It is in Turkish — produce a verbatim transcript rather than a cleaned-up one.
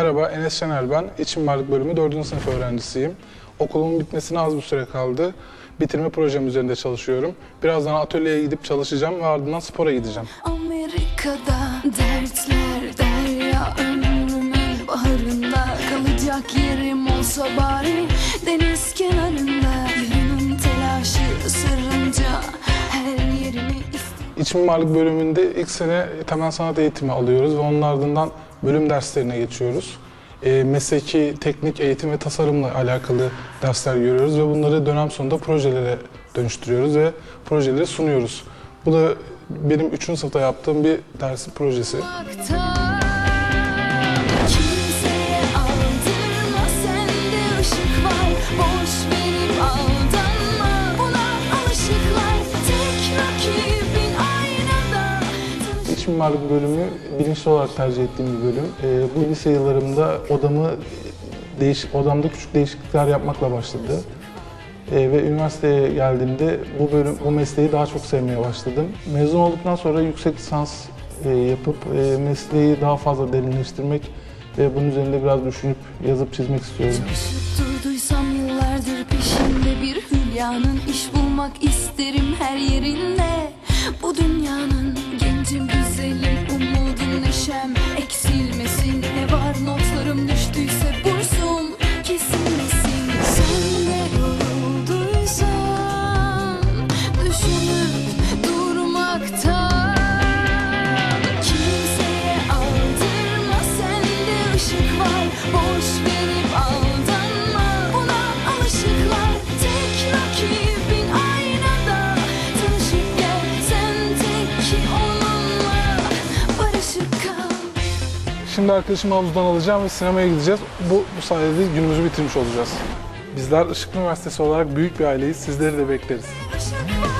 Merhaba, Enes Şener ben. İç Mimarlık Bölümü dördüncü sınıf öğrencisiyim. Okulumun bitmesine az bir süre kaldı. Bitirme projem üzerinde çalışıyorum. Birazdan atölyeye gidip çalışacağım ve ardından spora gideceğim. Amerika'da dertler derya, ömrümün baharında kalacak yerim olsa bari deniz kenarında. Yarının telaşı ısırınca her yerimi istedim. İç Mimarlık Bölümünde ilk sene temel sanat eğitimi alıyoruz ve onun ardından bölüm derslerine geçiyoruz. E, mesleki, teknik, eğitim ve tasarımla alakalı dersler görüyoruz ve bunları dönem sonunda projelere dönüştürüyoruz ve projeleri sunuyoruz. Bu da benim üçüncü sınıfta yaptığım bir dersin projesi. İç Mimarlık Bölümü bilinçli olarak tercih ettiğim bir bölüm. E, bu lise yıllarımda odamı değiş, odamda küçük değişiklikler yapmakla başladı. E, ve üniversiteye geldiğimde bu bölüm, bu mesleği daha çok sevmeye başladım. Mezun olduktan sonra yüksek lisans e, yapıp e, mesleği daha fazla derinleştirmek ve bunun üzerinde biraz düşünüp yazıp çizmek istiyorum. Durduysam yıllardır peşinde bir hülyanın, iş bulmak isterim her yerinde. Bu dünyanın gencim, güzelim, umudum, neşem eksilmesin. Ne var notlarım düştüyse bursum kesilmesin. Sen de yorulduysan düşünüp durmaktan, kimseye aldırma, sende ışık var, boş verip aldanma. Buna alışıklar, tek rakibin aynada. Tanışıp gel, sen tek ki onunla barışık kal. Şimdi arkadaşımı havuzdan alacağım ve sinemaya gideceğiz. Bu, bu sayede günümüzü bitirmiş olacağız. Bizler Işıklı Üniversitesi olarak büyük bir aileyiz. Sizleri de bekleriz. Işık var.